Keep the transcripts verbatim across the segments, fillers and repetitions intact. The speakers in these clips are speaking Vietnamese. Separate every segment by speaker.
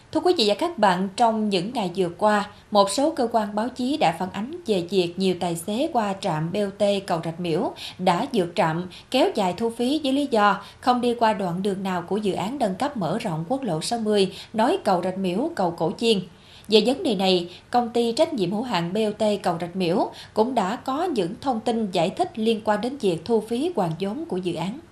Speaker 1: Thưa quý vị và các bạn, trong những ngày vừa qua, một số cơ quan báo chí đã phản ánh về việc nhiều tài xế qua trạm bê o tê cầu Rạch Miễu đã vượt trạm, kéo dài thu phí với lý do không đi qua đoạn đường nào của dự án nâng cấp mở rộng quốc lộ sáu mươi nối cầu Rạch Miễu, cầu Cổ Chiên. Về vấn đề này, công ty trách nhiệm hữu hạn bê o tê cầu Rạch Miễu cũng đã có những thông tin giải thích liên quan đến việc thu phí hoàn vốn của dự án.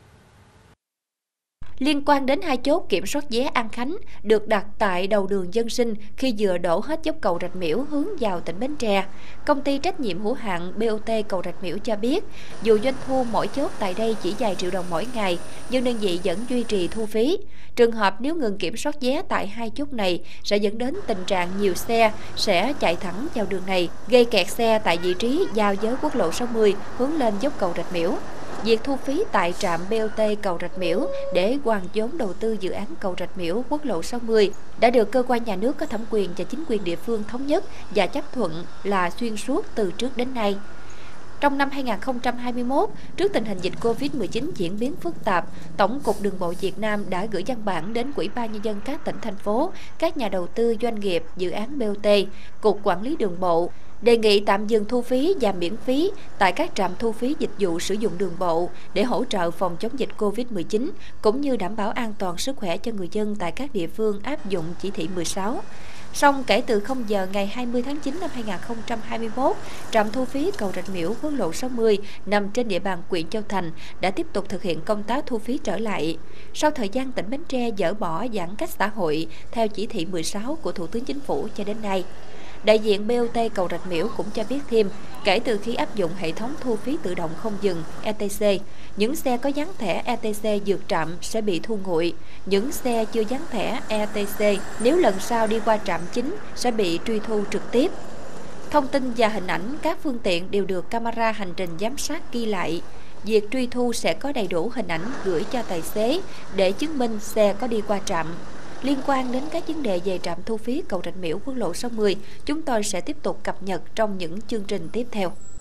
Speaker 1: Liên quan đến hai chốt kiểm soát vé An Khánh được đặt tại đầu đường Dân Sinh khi vừa đổ hết dốc cầu Rạch Miễu hướng vào tỉnh Bến Tre, công ty trách nhiệm hữu hạn bê o tê cầu Rạch Miễu cho biết, dù doanh thu mỗi chốt tại đây chỉ vài triệu đồng mỗi ngày, nhưng đơn vị vẫn duy trì thu phí. Trường hợp nếu ngừng kiểm soát vé tại hai chốt này sẽ dẫn đến tình trạng nhiều xe sẽ chạy thẳng vào đường này, gây kẹt xe tại vị trí giao với quốc lộ sáu mươi hướng lên dốc cầu Rạch Miễu. Việc thu phí tại trạm bê o tê cầu Rạch Miễu để hoàn vốn đầu tư dự án cầu Rạch Miễu quốc lộ sáu mươi đã được cơ quan nhà nước có thẩm quyền và chính quyền địa phương thống nhất và chấp thuận là xuyên suốt từ trước đến nay. Trong năm hai nghìn không trăm hai mươi mốt, trước tình hình dịch Covid mười chín diễn biến phức tạp, Tổng cục Đường bộ Việt Nam đã gửi văn bản đến Ủy ban Nhân dân các tỉnh, thành phố, các nhà đầu tư doanh nghiệp, dự án bê o tê, Cục Quản lý Đường bộ, đề nghị tạm dừng thu phí và miễn phí tại các trạm thu phí dịch vụ sử dụng đường bộ để hỗ trợ phòng chống dịch Covid mười chín, cũng như đảm bảo an toàn sức khỏe cho người dân tại các địa phương áp dụng chỉ thị mười sáu. Song kể từ không giờ ngày hai mươi tháng chín năm hai nghìn không trăm hai mươi mốt, trạm thu phí cầu Rạch Miễu quốc lộ sáu mươi nằm trên địa bàn huyện Châu Thành đã tiếp tục thực hiện công tác thu phí trở lại. Sau thời gian tỉnh Bến Tre dỡ bỏ giãn cách xã hội theo chỉ thị mười sáu của Thủ tướng Chính phủ cho đến nay, đại diện bê o tê cầu Rạch Miễu cũng cho biết thêm, kể từ khi áp dụng hệ thống thu phí tự động không dừng e tê xê, những xe có dán thẻ e tê xê vượt trạm sẽ bị thu nguội. Những xe chưa dán thẻ e tê xê nếu lần sau đi qua trạm chính sẽ bị truy thu trực tiếp. Thông tin và hình ảnh các phương tiện đều được camera hành trình giám sát ghi lại. Việc truy thu sẽ có đầy đủ hình ảnh gửi cho tài xế để chứng minh xe có đi qua trạm. Liên quan đến các vấn đề về trạm thu phí cầu Rạch Miễu quốc lộ sáu mươi, chúng tôi sẽ tiếp tục cập nhật trong những chương trình tiếp theo.